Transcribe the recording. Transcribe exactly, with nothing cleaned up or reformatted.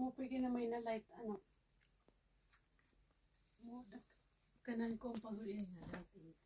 mo pigi na may na light ano. Mo kanan ko ang paguli nga light.